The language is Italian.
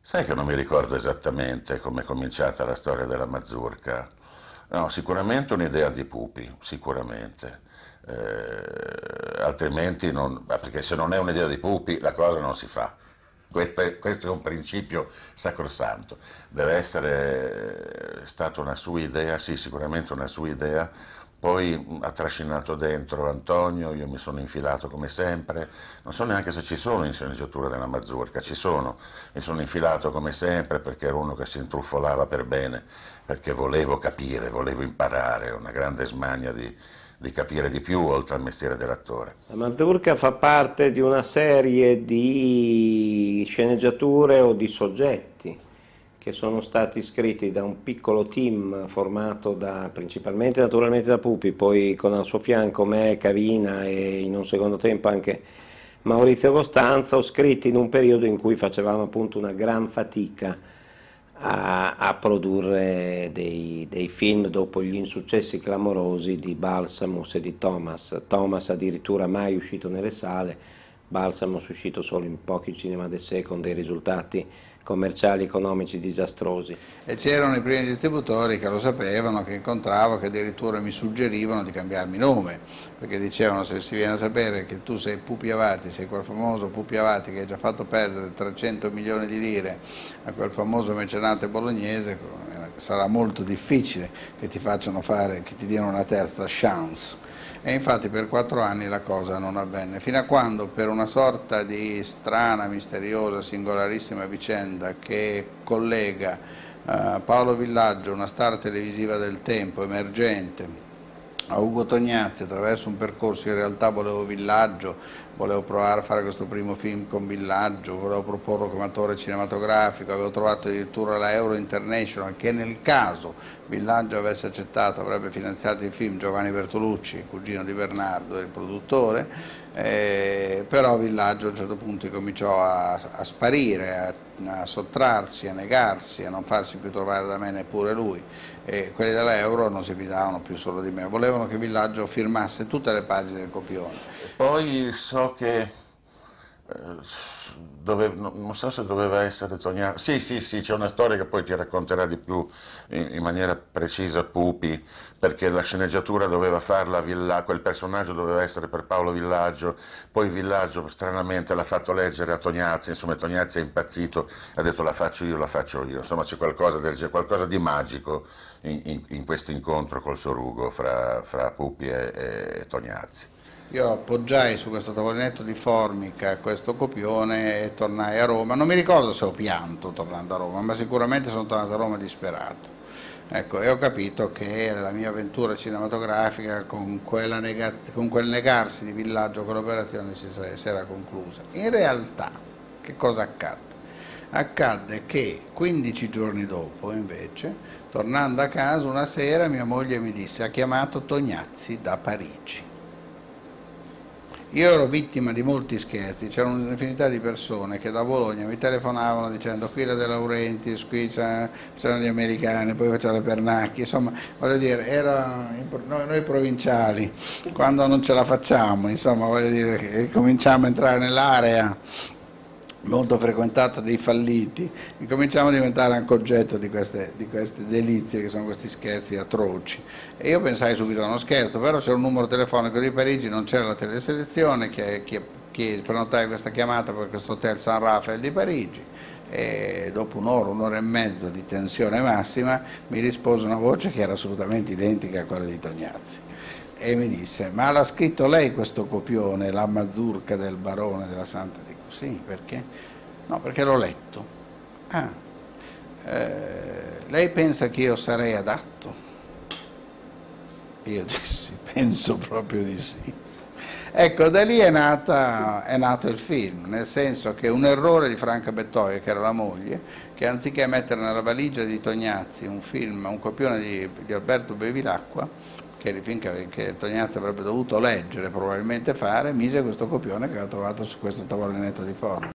Sai che non mi ricordo esattamente come è cominciata la storia della mazurka. No, sicuramente un'idea di Pupi, sicuramente. Altrimenti non, perché se non è un'idea di Pupi la cosa non si fa. Questo è un principio sacrosanto. Deve essere stata una sua idea, sì, sicuramente una sua idea. Poi ha trascinato dentro Antonio, io mi sono infilato come sempre, non so neanche se ci sono in sceneggiature della mazurka, ci sono, mi sono infilato come sempre perché ero uno che si intrufolava per bene, perché volevo capire, volevo imparare, una grande smania di capire di più oltre al mestiere dell'attore. La mazurka fa parte di una serie di sceneggiature o di soggetti che sono stati scritti da un piccolo team formato principalmente naturalmente da Pupi, poi con al suo fianco me, Cavina e in un secondo tempo anche Maurizio Costanzo, scritti in un periodo in cui facevamo appunto una gran fatica a produrre dei film dopo gli insuccessi clamorosi di Balsamos e di Thomas. Thomas addirittura mai uscito nelle sale, Balsamos uscito solo in pochi cinema d'essai con dei risultati commerciali e economici disastrosi. E c'erano i primi distributori che lo sapevano, che incontravo, che addirittura mi suggerivano di cambiarmi nome, perché dicevano: se si viene a sapere che tu sei Pupi Avati, sei quel famoso Pupi Avati che hai già fatto perdere 300 milioni di lire a quel famoso mecenate bolognese, sarà molto difficile che ti facciano fare, che ti diano una terza chance. E infatti per 4 anni la cosa non avvenne, fino a quando, per una sorta di strana, misteriosa, singolarissima vicenda che collega Paolo Villaggio, una star televisiva del tempo, emergente, a Ugo Tognazzi, attraverso un percorso, in realtà volevo Villaggio, volevo provare a fare questo primo film con Villaggio, volevo proporlo come attore cinematografico, avevo trovato addirittura la Euro International che nel caso Villaggio avesse accettato avrebbe finanziato il film, Giovanni Bertolucci, cugino di Bernardo, il produttore, però Villaggio a un certo punto cominciò a sparire, a sottrarsi, a negarsi, a non farsi più trovare da me neppure lui, e quelli dell'Euro non si fidavano più solo di me, volevano che Villaggio firmasse tutte le pagine del copione. Poi so che non so se doveva essere Tognazzi. Sì, c'è una storia che poi ti racconterà di più in maniera precisa Pupi, perché la sceneggiatura doveva farla quel personaggio doveva essere per Paolo Villaggio, poi Villaggio stranamente l'ha fatto leggere a Tognazzi, insomma Tognazzi è impazzito, ha detto la faccio io, insomma c'è qualcosa qualcosa di magico in questo incontro col Sorugo fra Pupi e Tognazzi. Io appoggiai su questo tavolinetto di formica questo copione e tornai a Roma. Non mi ricordo se ho pianto tornando a Roma, ma sicuramente sono tornato a Roma disperato. Ecco, e ho capito che la mia avventura cinematografica con quel negarsi di Villaggio, quell'operazione si era conclusa. In realtà, che cosa accadde? Accadde che 15 giorni dopo, invece, tornando a casa, una sera mia moglie mi disse: ha chiamato Tognazzi da Parigi. Io ero vittima di molti scherzi, c'erano un'infinità di persone che da Bologna mi telefonavano dicendo: qui la De Laurentiis, qui c'erano gli americani, poi facevano le Pernacchi, insomma, voglio dire, noi provinciali, quando non ce la facciamo, insomma, voglio dire, che cominciamo a entrare nell'area molto frequentata dei falliti, incominciamo a diventare anche oggetto di queste delizie che sono questi scherzi atroci. E io pensai subito a uno scherzo, però c'era un numero telefonico di Parigi, non c'era la teleselezione, che prenotai questa chiamata per questo hotel San Rafael di Parigi, e dopo un'ora e mezzo di tensione massima mi rispose una voce che era assolutamente identica a quella di Tognazzi. E mi disse: ma l'ha scritto lei questo copione, La mazurka del barone della Santa? Dico: sì, perché? No, perché l'ho letto. Ah, lei pensa che io sarei adatto? Io dissi: penso proprio di sì. Ecco, da lì è nato il film, nel senso che un errore di Franca Bettoia, che era la moglie, che anziché mettere nella valigia di Tognazzi un copione di Alberto Bevilacqua, che era il film che Tognazzi avrebbe dovuto leggere, probabilmente fare, mise questo copione che aveva trovato su questo tavolinetto di forma.